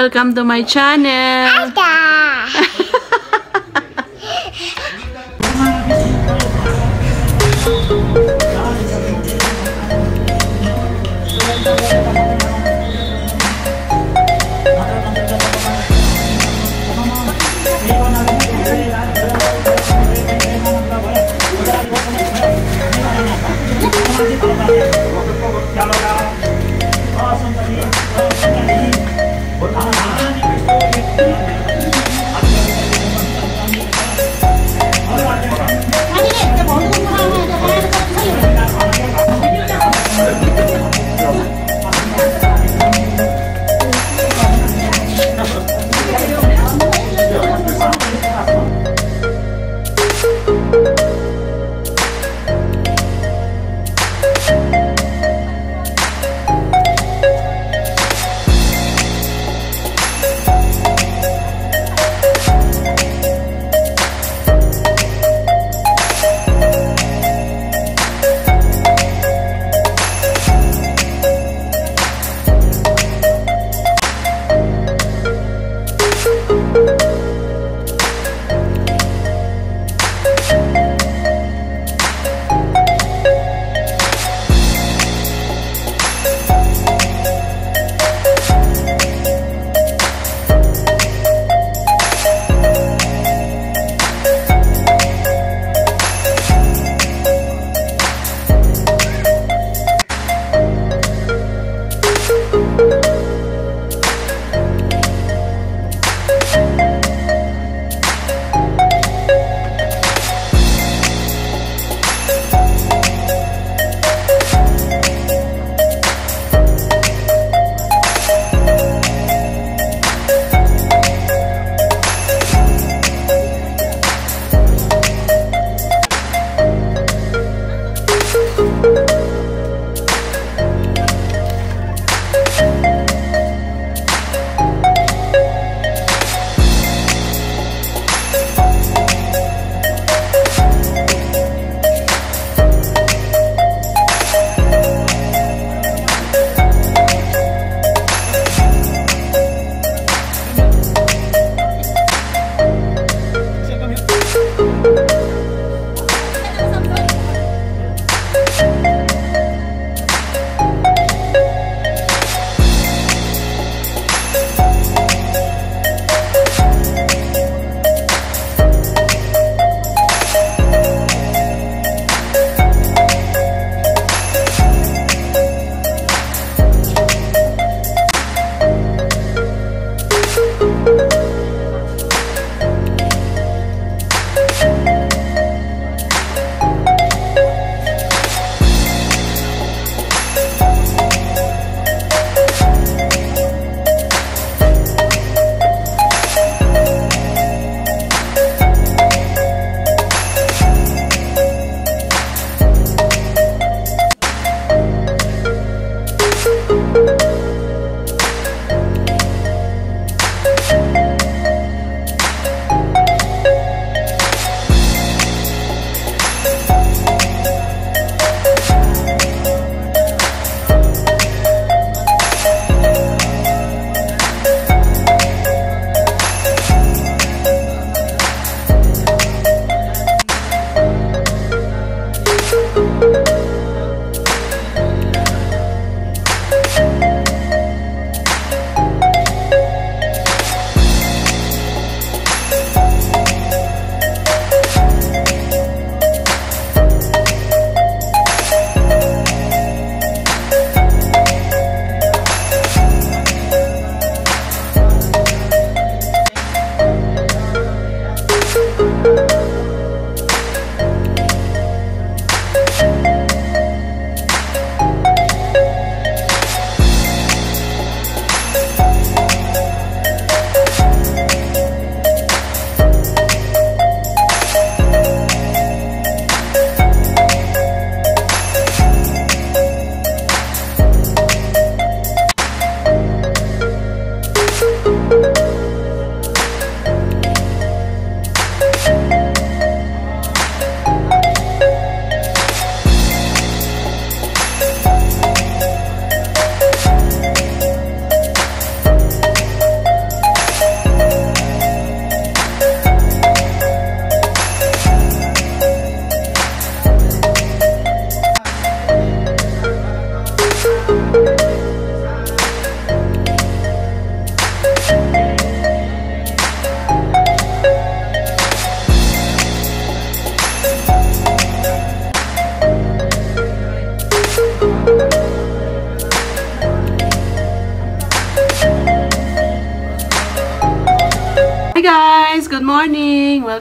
Welcome to my channel.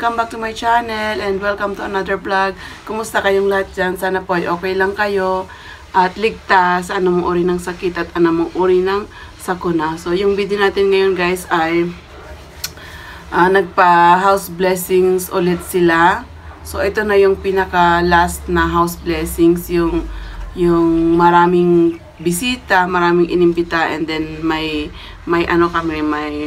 welcome back to my channel and welcome to another vlog. Kumusta kayong lahat dyan? Sana po ay okay lang kayo at ligtas sa anumang uri ng sakit at anumang uri ng sakuna. So, yung video natin ngayon guys ay nagpa-house blessings ulit sila. So, ito na yung pinaka-last na house blessings. Yung maraming bisita, maraming inimbita, and then may ano kami,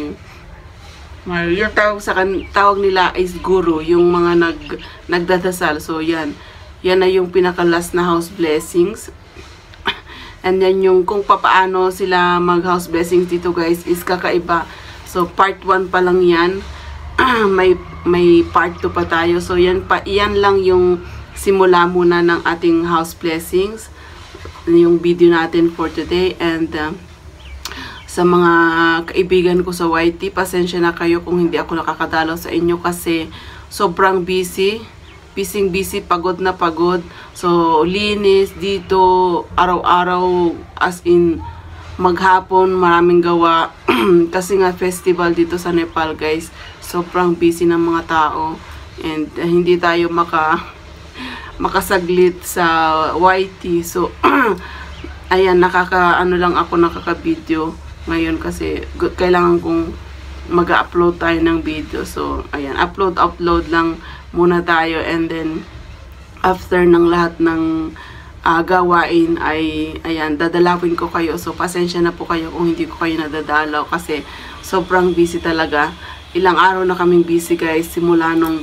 yung tawag nila is guru, yung mga nagdadasal. So, yan na yung pinaka-last na house blessings. And then, yung kung papaano sila mag-house blessings dito guys is kakaiba. So, part 1 pa lang yan. may part 2 pa tayo. So, yan lang yung simula muna ng ating house blessings. Yung video natin for today. And, sa mga kaibigan ko sa YT, pasensya na kayo kung hindi ako nakakadalaw sa inyo kasi sobrang busy, pagod na pagod. So, linis dito, araw-araw, as in, maghapon, maraming gawa. Kasi nga, festival dito sa Nepal, guys. Sobrang busy ng mga tao. And, hindi tayo makasaglit sa YT. So, ayan, nakaka-video ngayon kasi kailangan kong mag-upload tayo ng video. So, ayan, upload lang muna tayo, and then after ng lahat ng gawain ay, ayan, dadalawin ko kayo. So, pasensya na po kayo kung hindi ko kayo nadadalaw kasi sobrang busy talaga. Ilang araw na kaming busy guys, simula nung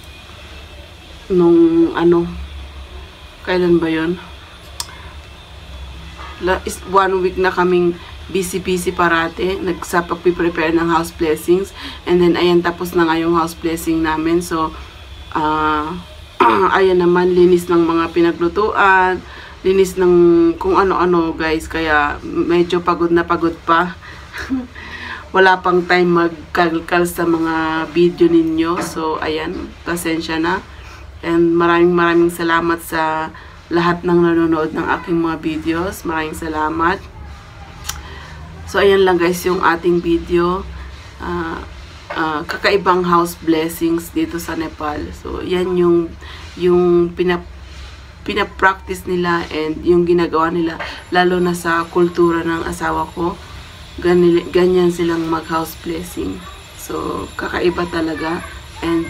kailan ba yun? 1 week na kaming busy parate, sa pag-prepare ng house blessings. And then, ayan, tapos na nga yung house blessing namin. So, ayan naman, linis ng mga pinaglutuan, linis ng kung ano-ano, guys. Kaya, medyo pagod na pagod pa. Wala pang time magkalkal sa mga video ninyo. So, ayan, pasensya na. And maraming salamat sa lahat ng nanonood ng aking mga videos. Maraming salamat. So, ayan lang guys yung ating video. Kakaibang house blessings dito sa Nepal. So, yan yung pinapractice nila and yung ginagawa nila. Lalo na sa kultura ng asawa ko. Ganyan silang mag-house blessing. So, kakaiba talaga. And,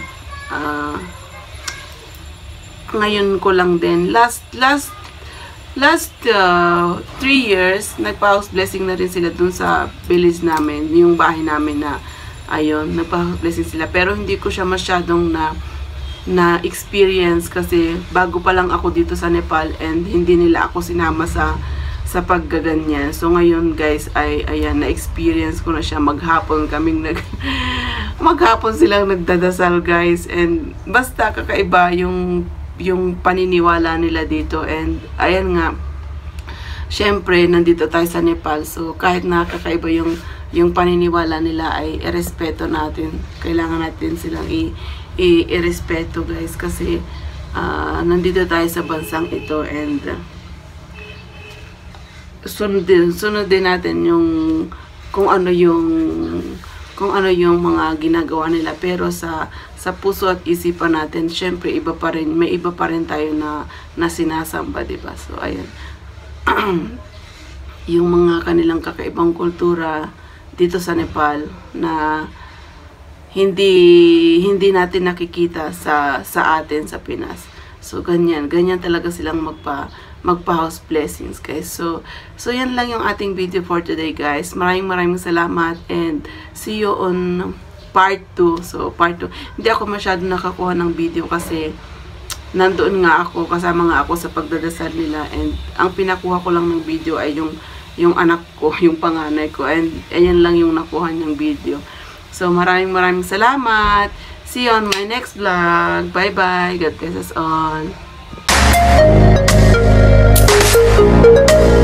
ngayon ko lang din. Last 3 years, nagpa-house blessing na rin sila dun sa village namin, yung bahay namin na, ayun, nagpa-house blessing sila. Pero hindi ko siya masyadong na-experience kasi bago pa lang ako dito sa Nepal and hindi nila ako sinama sa paggaganyan. So, ngayon guys, ayan, na-experience ko na siya. Maghapon silang nagdadasal guys. And basta kakaiba yung paniniwala nila dito. And ayan nga, syempre nandito tayo sa Nepal, so kahit nakakaiba yung paniniwala nila ay irespeto natin. Kailangan natin silang irespeto guys kasi nandito tayo sa bansang ito, and sunod din natin yung kung ano yung mga ginagawa nila. Pero sa puso at isipan natin, syempre may iba pa rin tayo na sinasamba, diba? So, ayan. Yung mga kanilang kakaibang kultura dito sa Nepal na hindi natin nakikita sa atin sa Pinas. So, ganyan talaga silang magpa-house blessings, guys. So, yan lang yung ating video for today, guys. Maraming salamat and see you on part 2. So, part 2. Hindi ako masyado nakakuha ng video kasi nandoon nga ako, kasama nga ako sa pagdadasal nila, and ang pinakuha ko lang ng video ay yung anak ko, yung panganay ko, and ayan lang yung nakuha niyang video. So, maraming salamat. See you on my next vlog. Bye-bye. God bless us all.